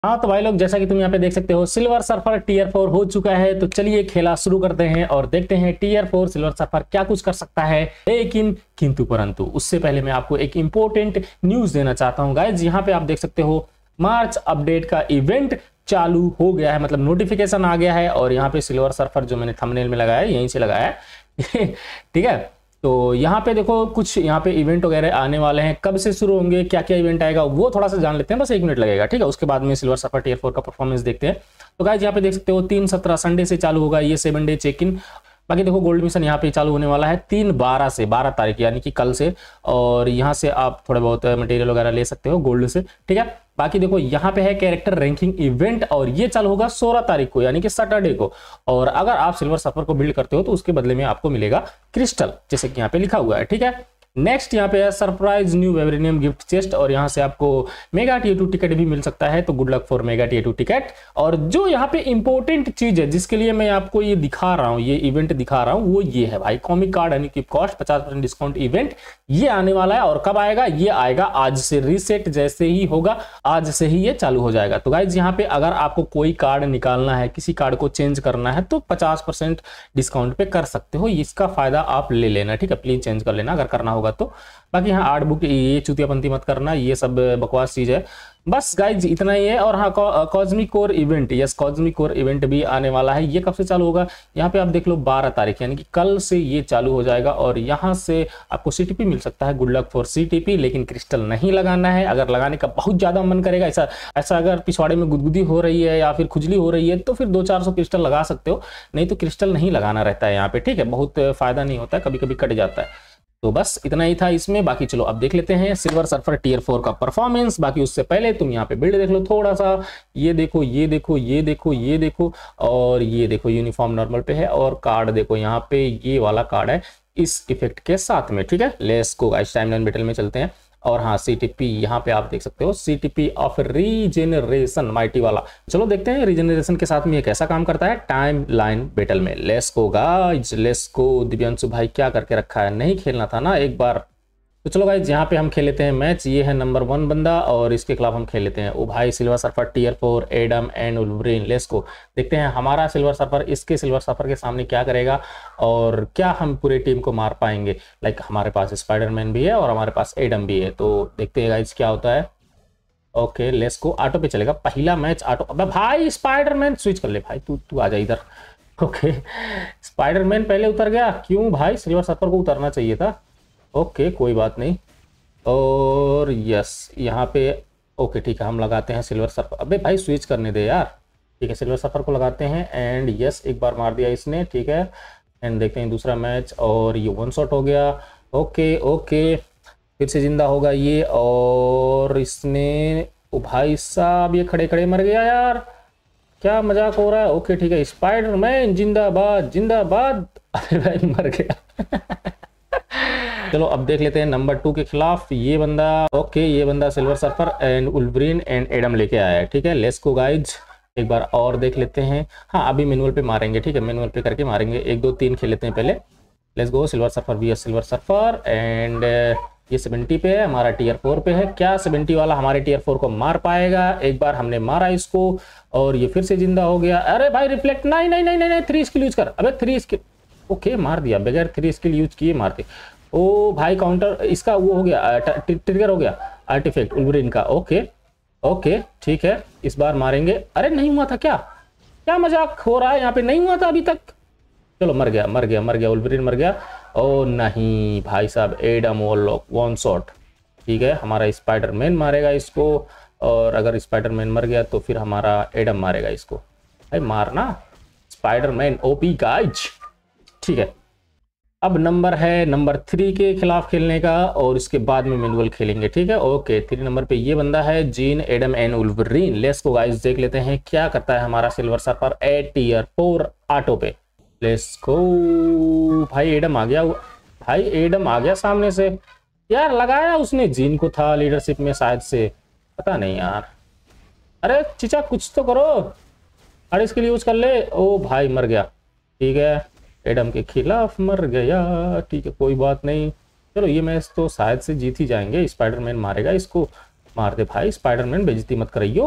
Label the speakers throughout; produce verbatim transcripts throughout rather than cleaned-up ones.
Speaker 1: हाँ तो भाई लोग, जैसा कि तुम यहाँ पे देख सकते हो, सिल्वर सर्फर टीयर फोर हो चुका है। तो चलिए खेला शुरू करते हैं और देखते हैं टीयर फोर सिल्वर सर्फर क्या कुछ कर सकता है। लेकिन किंतु परंतु उससे पहले मैं आपको एक इंपॉर्टेंट न्यूज देना चाहता हूँ गाइज। यहाँ पे आप देख सकते हो मार्च अपडेट का इवेंट चालू हो गया है, मतलब नोटिफिकेशन आ गया है। और यहाँ पे सिल्वर सर्फर जो मैंने थंबनेल में लगाया है, यहीं से लगाया है ठीक है। तो यहाँ पे देखो कुछ यहाँ पे इवेंट वगैरह आने वाले हैं, कब से शुरू होंगे, क्या क्या इवेंट आएगा वो थोड़ा सा जान लेते हैं, बस एक मिनट लगेगा, ठीक है। उसके बाद में सिल्वर सर्फर टीयर फोर का परफॉर्मेंस देखते हैं। तो गाइस यहाँ पे देख सकते हो तीन सत्रह संडे से चालू होगा ये सेवन डे चेक इन। बाकी देखो गोल्ड मिशन यहाँ पे चालू होने वाला है तीन बारह से, बारह तारीख यानी कि कल से। और यहाँ से आप थोड़े बहुत मटेरियल वगैरह ले सकते हो गोल्ड से, ठीक है। बाकी देखो यहाँ पे है कैरेक्टर रैंकिंग इवेंट और ये चालू होगा सोलह तारीख को यानी कि सैटरडे को। और अगर आप सिल्वर सर्फर को बिल्ड करते हो तो उसके बदले में आपको मिलेगा क्रिस्टल, जैसे कि यहाँ पे लिखा हुआ है, ठीक है। नेक्स्ट यहाँ पे है surprise new vibranium gift chest और यहाँ से आपको मेगा टी टू टिकट भी मिल सकता है। तो good luck for mega T two ticket. और जो यहाँ पे इंपॉर्टेंट चीज है जिसके लिए मैं आपको ये दिखा रहा हूँ, ये इवेंट दिखा रहा हूँ, वो ये है भाई, कॉमिक कार्ड एंड कॉस्ट पचास परसेंट डिस्काउंट इवेंट। ये आने वाला है और कब आएगा, ये आएगा आज से, रीसेट जैसे ही होगा आज से ही ये चालू हो जाएगा। तो गाइज यहाँ पे अगर आपको कोई कार्ड निकालना है, किसी कार्ड को चेंज करना है तो पचास परसेंट डिस्काउंट पे कर सकते हो, इसका फायदा आप ले लेना, ठीक है। प्लीज चेंज कर लेना अगर करना होगा तो। बाकी यहाँ आर्ट बुक ये चुतियापंती मत करना, ये सब बकवास चीज है। बस गाइज इतना ही है। और हाँ cosmic core event, yes cosmic core event भी आने वाला है। ये कब से चालू होगा, यहाँ पे आप देख लो बारह तारीख यानी कि कल से ये चालू हो जाएगा। और यहाँ से आपको सीटीपी मिल सकता है, गुड लक फॉर सीटीपी। लेकिन क्रिस्टल नहीं लगाना है, अगर लगाने का बहुत ज्यादा मन करेगा, ऐसा ऐसा अगर पिछवाड़े में गुदगुदी हो रही है या फिर खुजली हो रही है तो फिर दो चार सौ क्रिस्टल लगा सकते हो, नहीं तो क्रिस्टल नहीं लगाना रहता है यहाँ पे, ठीक है। बहुत फायदा नहीं होता है, कभी कभी कट जाता है। तो बस इतना ही था इसमें। बाकी चलो अब देख लेते हैं सिल्वर सर्फर टीयर फोर का परफॉर्मेंस। बाकी उससे पहले तुम यहाँ पे बिल्ड देख लो थोड़ा सा, ये देखो ये देखो ये देखो ये देखो और ये देखो यूनिफॉर्म नॉर्मल पे है। और कार्ड देखो यहाँ पे ये वाला कार्ड है इस इफेक्ट के साथ में, ठीक है। Let's go guys timeline battle में चलते हैं। और हाँ सीटीपी यहाँ पे आप देख सकते हो, सीटीपी ऑफ रीजेनरेशन माइटी वाला। चलो देखते हैं रीजेनरेशन के साथ में ये कैसा काम करता है टाइम लाइन बैटल में। Let's go guys, let's go. Divyanshu भाई क्या करके रखा है, नहीं खेलना था ना एक बार। तो चलो गाइस यहाँ पे हम खेल लेते हैं मैच। ये है नंबर वन बंदा और इसके खिलाफ हम खेल लेते हैं ओ भाई silver surfer tier four Adam and Wolverine. Let's go, देखते हैं हमारा सिल्वर सर्फर इसके सिल्वर सर्फर के सामने क्या करेगा और क्या हम पूरे टीम को मार पाएंगे। लाइक हमारे पास स्पाइडरमैन भी है और हमारे पास एडम भी है, तो देखते हैं गाइस क्या होता है। ओके लेट्स गो, ऑटो पे चलेगा पहला मैच ऑटो। अबे भाई स्पाइडरमैन स्विच कर ले भाई, तू तू आ जा इधर। ओके स्पाइडरमैन पहले उतर गया, क्यों भाई, सिल्वर सर्फर को उतरना चाहिए था। ओके okay, कोई बात नहीं। और यस यहाँ पे ओके okay, ठीक है, हम लगाते हैं सिल्वर सर्फर। अबे भाई स्विच करने दे यार, ठीक है। सिल्वर सर्फर को लगाते हैं एंड यस एक बार मार दिया इसने, ठीक है। एंड देखते हैं दूसरा मैच और ये वन शॉट हो गया। ओके ओके फिर से जिंदा होगा ये और इसने, ओ भाई साहब ये खड़े खड़े मर गया यार, क्या मजाक हो रहा है। ओके ठीक है, स्पाइडरमैन जिंदाबाद जिंदाबाद। अरे भाई मर गया चलो अब देख लेते हैं नंबर टू के खिलाफ ये बंदा। ओके ये बंदा silver surfer and Wolverine and Adam लेके आया है, ठीक है। लेट्स गो गाइज एक बार और देख लेते हैं। हाँ अभी मैनुअल पे मारेंगे, ठीक है, मैनुअल पे करके मारेंगे, एक दो तीन खेल लेते हैं पहले। लेट्स गो सिल्वर सर्फर भी है सिल्वर सर्फर एंड ये सेवेंटी पे है, हमारा टीयर फोर पे है। क्या सेवेंटी वाला हमारे टीयर फोर को मार पाएगा। एक बार हमने मारा इसको और ये फिर से जिंदा हो गया। अरे भाई रिफ्लेक्ट, नहीं नहीं नहीं नहीं थ्री स्किल यूज कर। अबे थ्री स्किल, ओके मार दिया बगैर थ्री स्किल यूज किए मारते। ओ भाई काउंटर इसका वो हो गया, ट्रिगर हो गया आर्टिफैक्ट वुल्वरीन का। ओके ओके ठीक है, इस बार मारेंगे। अरे नहीं हुआ था क्या, क्या मजाक हो रहा है यहाँ पे, नहीं हुआ था अभी तक। चलो मर गया मर गया मर गया वुल्वरीन मर गया। ओ नहीं भाई साहब एडम वॉलॉक वन शॉट, ठीक है। हमारा स्पाइडरमैन मारेगा इसको और अगर स्पाइडरमैन मर गया तो फिर हमारा एडम मारेगा इसको। भाई मारना स्पाइडरमैन ओपी गाइज, ठीक है। अब नंबर है नंबर थ्री के खिलाफ खेलने का और इसके बाद में मैनुअल खेलेंगे, ठीक है। ओके थ्री नंबर पे ये बंदा है Jean Adam and Wolverine. Let's go guys देख लेते हैं क्या करता है हमारा silver surfer a tier four auto पे। लेट्स गो भाई एडम आ गया, भाई एडम आ गया सामने से यार, लगाया उसने जीन को था लीडरशिप में शायद से, पता नहीं यार। अरे चीचा कुछ तो करो, अरे इसके लिए यूज कर ले। ओ भाई मर गया, ठीक है, एडम के खिलाफ मर गया, ठीक है कोई बात नहीं। चलो ये मैच तो शायद से जीत ही जाएंगे, स्पाइडरमैन मारेगा इसको। मार दे भाई स्पाइडरमैन, बेइज्जती मत कराइयो।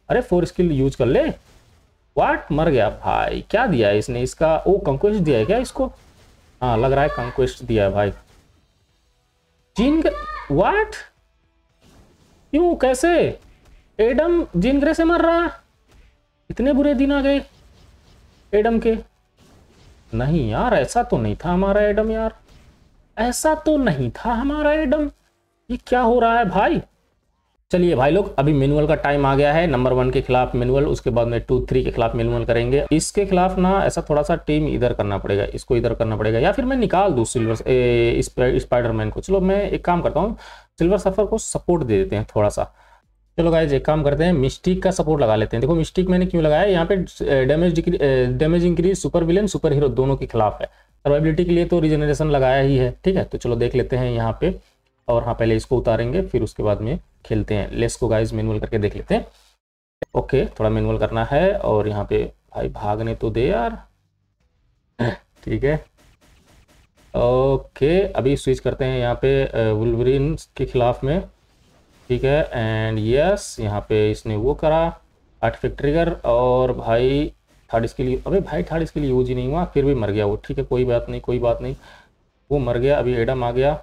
Speaker 1: अरे फोर स्किल यूज कर ले। वाट, मर गया भाई। क्या दिया है इसने? इसका ओ कंक्वेस्ट दिया है क्या इसको? हाँ लग रहा है कंक्वेस्ट दिया है भाई। जीन वाट, क्यों, कैसे? एडम जीन ग्रे से मर रहा है? इतने बुरे दिन आ गए एडम के? नहीं यार, ऐसा तो नहीं था हमारा एडम यार, ऐसा तो नहीं था हमारा एडम। ये क्या हो रहा है भाई? चलिए भाई लोग, अभी मैनुअल का टाइम आ गया है। नंबर वन के खिलाफ मैनुअल, उसके बाद में टू थ्री के खिलाफ मैनुअल करेंगे। इसके खिलाफ ना ऐसा थोड़ा सा टीम इधर करना पड़ेगा, इसको इधर करना पड़ेगा, या फिर मैं निकाल दूँ सिल्वर स्पाइडरमैन को। चलो मैं एक काम करता हूँ, सिल्वर सफर को सपोर्ट दे देते हैं थोड़ा सा। चलो गाइज एक काम करते हैं, मिस्टिक का सपोर्ट लगा लेते हैं। देखो मिस्टिक मैंने क्यों लगाया, यहाँ पे damage damage increase super villain super hero दोनों के खिलाफ है। सर्वाइबिलिटी के लिए तो रिजनरेशन लगाया ही है, ठीक है। तो चलो देख लेते हैं यहाँ पे, और हाँ पहले इसको उतारेंगे फिर उसके बाद में खेलते हैं। लेस को गाइज मैनुअल करके देख लेते हैं। ओके थोड़ा मैनुअल करना है, और यहाँ पे भाई भागने तो दे यार, ठीक है। ओके अभी स्विच करते हैं यहाँ पे वुल्वरीन के खिलाफ में, ठीक है। एंड यस यहाँ पे इसने वो करा आर्टिफैक्ट ट्रिगर, और भाई थर्ड इसके लिए, अबे भाई थर्ड इसके लिए यूज ही नहीं हुआ, फिर भी मर गया वो, ठीक है कोई बात नहीं कोई बात नहीं, वो मर गया। अभी एडम आ गया,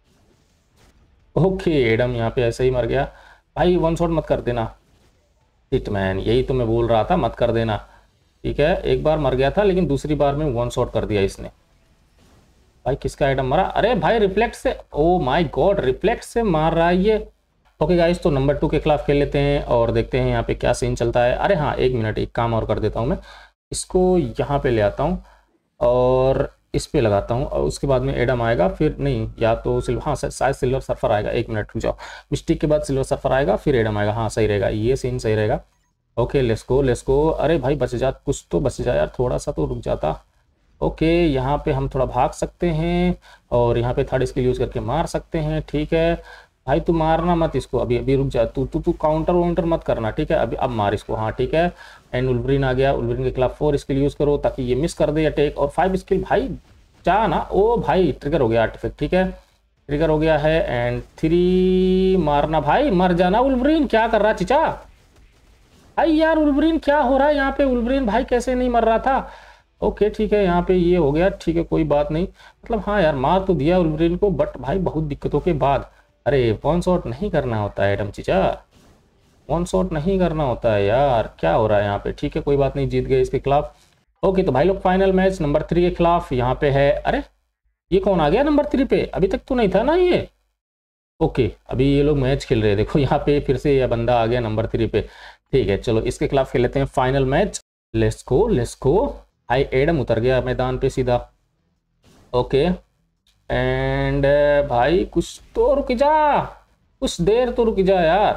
Speaker 1: ओके एडम यहाँ पे ऐसे ही मर गया। भाई वन शॉट मत कर देना, हिटमैन यही तो मैं बोल रहा था, मत कर देना, ठीक है। एक बार मर गया था लेकिन दूसरी बार में वन शॉट कर दिया इसने। भाई किसका एडम मरा? अरे भाई रिफ्लेक्ट से, ओ माय गॉड रिफ्लेक्ट से मार रहा है ये। ओके गाइस तो नंबर टू के खिलाफ खेल लेते हैं और देखते हैं यहाँ पे क्या सीन चलता है। अरे हाँ एक मिनट, एक काम और कर देता हूँ मैं, इसको यहाँ पे ले आता हूँ और इस पे लगाता हूँ, और उसके बाद में एडम आएगा, फिर नहीं या तो सिल्वर, हाँ शायद सिल्वर सर्फर आएगा। एक मिनट रुक जाओ, मिस्टिक के बाद सिल्वर सर्फर आएगा फिर एडम आएगा, हाँ सही रहेगा, ये सीन सही रहेगा। Okay let's go let's go. अरे भाई बच जा, कुछ तो बच जा यार, थोड़ा सा तो रुक जाता। ओके यहाँ पे हम थोड़ा भाग सकते हैं और यहाँ पे थर्ड स्किल यूज करके मार सकते हैं, ठीक है। भाई तू मारना मत इसको, अभी अभी रुक जा, तू तू तू काउंटर वाउंटर मत करना, ठीक है। अभी अब मार इसको, हाँ ठीक है। एंड वुल्वरीन आ गया, वुल्वरीन के खिलाफ फोर स्किल यूज करो ताकि ये मिस कर दे अटैक, और फाइव स्किल भाई जा ना, ओ भाई ट्रिगर हो गया आर्टिफैक्ट, ठीक है ट्रिगर हो गया है। एंड थ्री मारना, भाई मर जाना वुल्वरीन, क्या कर रहा चिचा भाई यार, वुल्वरीन क्या हो रहा है यहाँ पे? वुल्वरीन भाई कैसे नहीं मर रहा था? ओके ठीक है यहाँ पे ये हो गया, ठीक है कोई बात नहीं, मतलब हाँ यार मार तो दिया वुल्वरीन को, बट भाई बहुत दिक्कतों के बाद। अरे वन शॉट नहीं करना होता है एडम चीचा, वन शॉट नहीं करना होता है यार, क्या हो रहा है यहाँ पे? ठीक है कोई बात नहीं, जीत गए इसके खिलाफ। ओके तो भाई लोग फाइनल मैच नंबर थ्री के खिलाफ यहाँ पे है। अरे ये कौन आ गया नंबर थ्री पे? अभी तक तो नहीं था ना ये। ओके अभी ये लोग मैच खेल रहे हैं, देखो यहाँ पे फिर से ये बंदा आ गया नंबर थ्री पे, ठीक है। चलो इसके खिलाफ खेल लेते हैं final match, let's go let's go. भाई एडम उतर गया मैदान पे सीधा, ओके। एंड भाई कुछ तो रुक जा, कुछ देर तो रुक जा यार,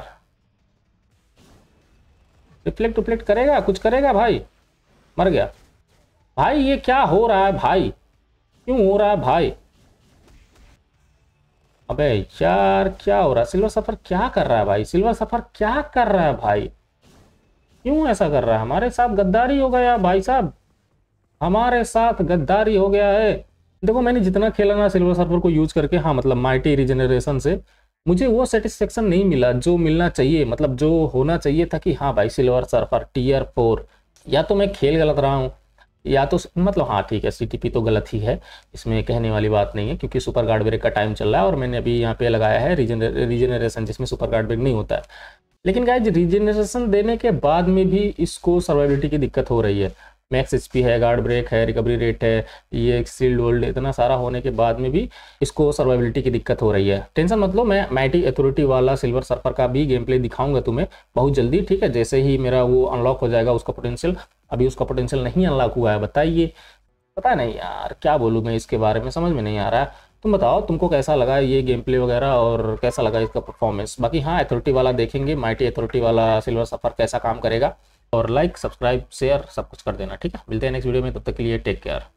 Speaker 1: रिफ्लेक्ट रिफ्लेक्ट करेगा, कुछ करेगा भाई। मर गया भाई, ये क्या हो रहा है भाई, क्यों हो रहा है भाई? अबे यार क्या हो रहा है? सिल्वर सफर क्या कर रहा है भाई? सिल्वर सफर क्या कर रहा है भाई? क्यों ऐसा कर रहा है? हमारे साथ गद्दारी हो गया भाई साहब, हमारे साथ गद्दारी हो गया है। देखो मैंने जितना खेला ना सिल्वर सर्फर को यूज करके, हाँ मतलब माइटी रिजेनरेशन से, मुझे वो सेटिस्फेक्शन नहीं मिला जो मिलना चाहिए, मतलब जो होना चाहिए था कि हाँ भाई सिल्वर सर्फर टीयर फोर, या तो मैं खेल गलत रहा हूँ या तो मतलब हाँ ठीक है सीटीपी तो गलत ही है, इसमें कहने वाली बात नहीं है, क्योंकि सुपर गार्ड ब्रेक का टाइम चल रहा है और मैंने अभी यहाँ पे लगाया है रिजेनरेशन जिसमें सुपर गार्ड ब्रेक नहीं होता है। लेकिन गाइस रिजेनरेशन देने के बाद में भी इसको सर्वाइबिलिटी की दिक्कत हो रही है। मैक्स एचपी है, गार्ड ब्रेक है, रिकवरी रेट है, ये सील्ड वर्ल्ड, इतना सारा होने के बाद में भी इसको सर्वाइबिलिटी की दिक्कत हो रही है। टेंशन मतलब मैं माइटी अथॉरिटी वाला सिल्वर सर्फर का भी गेम प्ले दिखाऊंगा तुम्हें बहुत जल्दी, ठीक है। जैसे ही मेरा वो अनलॉक हो जाएगा उसका पोटेंशियल, अभी उसका पोटेंशियल नहीं अनलॉक हुआ है, बताइए। पता नहीं यार क्या बोलूँ मैं इसके बारे में, समझ में नहीं आ रहा है। तुम बताओ तुमको कैसा लगा ये गेम प्ले वगैरह और कैसा लगा इसका परफॉर्मेंस। बाकी हाँ अथॉरिटी वाला देखेंगे, माइटी अथॉरिटी वाला सिल्वर सर्फर कैसा काम करेगा, और लाइक सब्सक्राइब शेयर सब कुछ कर देना, ठीक है। मिलते हैं नेक्स्ट वीडियो में, तब तक के लिए टेक केयर।